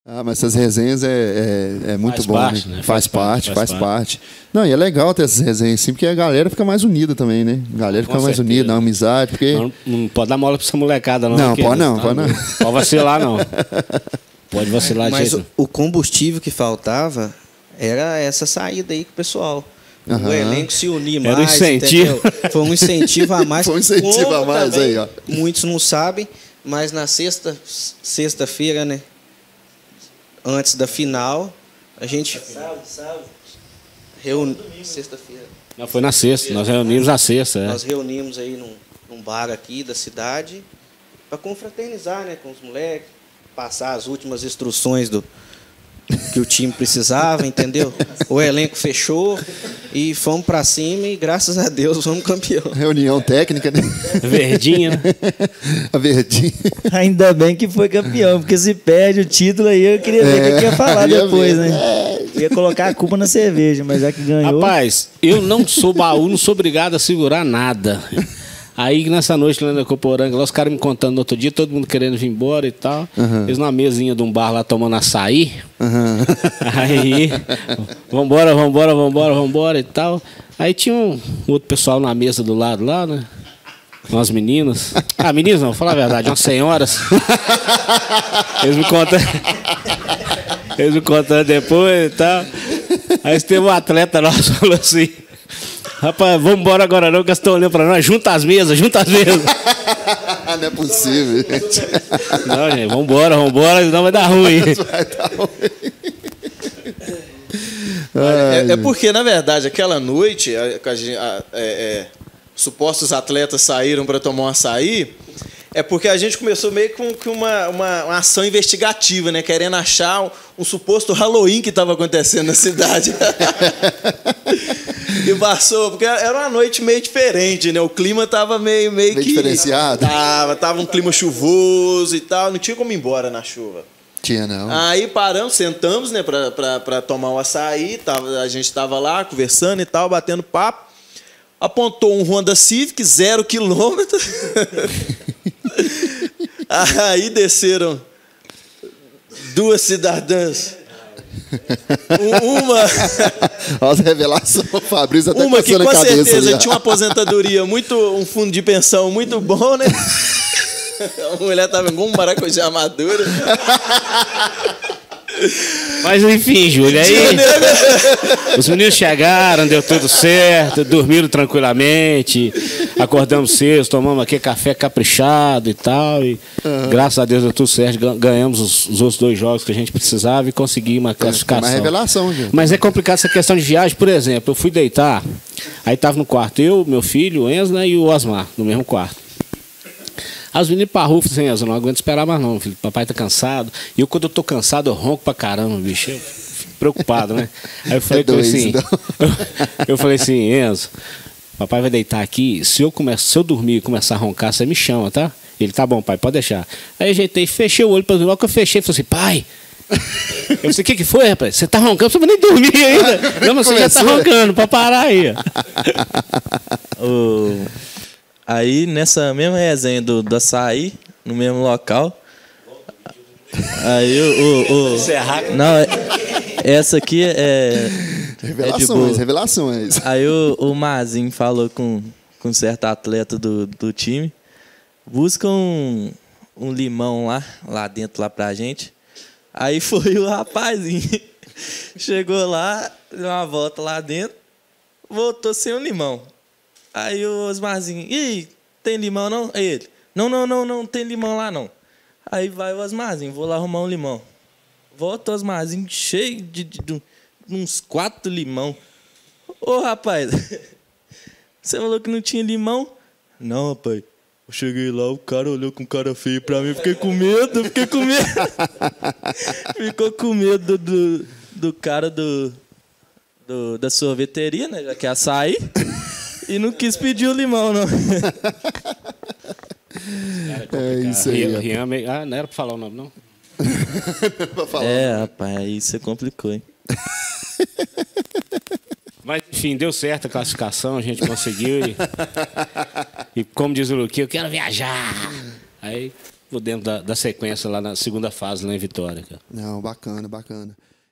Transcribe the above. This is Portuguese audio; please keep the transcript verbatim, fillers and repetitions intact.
Ah, mas essas resenhas é, é, é muito Faz bom, parte, né? né? Faz, Faz parte, parte, faz faz parte. Não, e é legal ter essas resenhas assim, porque a galera fica mais unida também, né? A galera Com fica mais certeza. unida, dá uma amizade, porque... Não, não pode dar mola pra essa molecada, não. Não, porque pode não, tá pode não. doido. Pode vacilar, não. Pode vacilar de Mas jeito. o, o combustível que faltava era essa saída aí com o pessoal. Aham. O elenco se unir Era um mais. incentivo. Entendeu? Foi um incentivo a mais. Foi um incentivo Como a mais também, aí, ó. Muitos não sabem, mas na sexta, sexta-feira, né? Antes da final, a gente. Sábado, sábado. Reuni... Sexta-feira. Não, foi na sexta, nós reunimos na sexta. É. Nós reunimos aí num, num bar aqui da cidade para confraternizar, né, com os moleques, passar as últimas instruções do que o time precisava, entendeu? O elenco fechou e fomos para cima e graças a Deus fomos campeão. Reunião técnica, né? Verdinha, né? A verdinha. Ainda bem que foi campeão, porque se perde o título aí, eu queria ver o que que ia falar ia depois, ver. né? Ia colocar a culpa na cerveja, mas já que ganhou. Rapaz, eu não sou baú, não sou obrigado a segurar nada. Aí nessa noite lá na Coporanga, lá os caras me contando no outro dia, todo mundo querendo vir embora e tal. Uhum. Eles numa mesinha de um bar lá tomando açaí. Uhum. Aí, vambora, vambora, vambora, vambora e tal. Aí tinha um outro pessoal na mesa do lado lá, né? Umas meninas. Ah, meninas não, vou falar a verdade, umas senhoras. Eles me contam. Eles me contando depois e tal. Aí teve um atleta nosso que falou assim: rapaz, vamos embora agora não, que eles estão olhando pra nós. Junta as mesas, junta as mesas. Não é possível, gente. Não, gente, vambora, vambora, senão vai dar ruim. Vai dar ruim. É, é porque, na verdade, aquela noite, a, a, a, é, é, supostos atletas saíram para tomar um açaí, é porque a gente começou meio com, com uma, uma, uma ação investigativa, né? Querendo achar um, um suposto Halloween que estava acontecendo na cidade. E passou, porque era uma noite meio diferente, né? O clima tava meio, meio, Meio que... diferenciado. Tava, tava um clima chuvoso e tal, não tinha como ir embora na chuva. Tinha, não. Aí paramos, sentamos, né, pra, pra, pra tomar o açaí, tava, a gente tava lá conversando e tal, batendo papo. Apontou um Honda Civic, zero quilômetro. Aí desceram duas cidadãs. Uma... Olha as revelações, o Fabrício até Uma que coçando com a cabeça certeza ali, ó. tinha uma aposentadoria, muito, um fundo de pensão muito bom, né? A mulher tava com um maracujá madura. Mas enfim, Júlio, aí os meninos chegaram, deu tudo certo, dormiram tranquilamente, acordamos cedo, tomamos aqui café caprichado e tal, e uhum. graças a Deus deu tudo certo, ganhamos os, os outros dois jogos que a gente precisava e conseguimos uma classificação. Uma revelação, gente. Mas é complicado essa questão de viagem, por exemplo, eu fui deitar, aí tava no quarto eu, meu filho, o Enzo, né, e o Osmar, no mesmo quarto. As meninas pra rua, assim, eu não aguento esperar mais não, filho. Papai tá cansado. E eu, quando eu tô cansado, eu ronco pra caramba, bicho. Eu fico preocupado, né? Aí eu falei, É dois, assim, então. eu, eu falei assim, Enzo, papai vai deitar aqui, se eu, come, se eu dormir e começar a roncar, você me chama, tá? Ele, tá bom, pai, pode deixar. Aí eu ajeitei, fechei o olho pra dormir. Logo que eu fechei, ele falou assim, pai... Eu falei, o que que foi, rapaz? Você tá roncando, você não nem dormir ainda. Não, mas você já tá roncando, pra parar aí. O... Aí, nessa mesma resenha do, do açaí, no mesmo local, aí o... o, o não, essa aqui é... Revelações, é revelações. Aí o, o Mazinho falou com, com certo atleta do, do time, busca um, um limão lá, lá dentro, lá pra gente. Aí foi o rapazinho, chegou lá, deu uma volta lá dentro, voltou sem o limão. Aí o Osmarzinho, e aí, tem limão não? Aí ele, não, não, não, não tem limão lá não. Aí vai o Osmarzinho, vou lá arrumar um limão. Volta o Osmarzinho cheio de, de, de uns quatro limão. Ô, rapaz, você falou que não tinha limão? Não, rapaz. Eu cheguei lá, o cara olhou com cara feio pra mim, fiquei com medo, fiquei com medo. Ficou com medo do, do cara do, do, da sorveteria, né, já que é açaí. E não quis pedir o limão, não. É isso aí. Rian, Rian, meio- ah, não era pra falar o nome, não? Pra falar. É, rapaz, aí você complicou, hein? Mas, enfim, deu certo a classificação, a gente conseguiu. E, e como diz o Luquinho, eu quero viajar. Aí por dentro da, da sequência lá na segunda fase, lá em Vitória, cara. Não, bacana, bacana.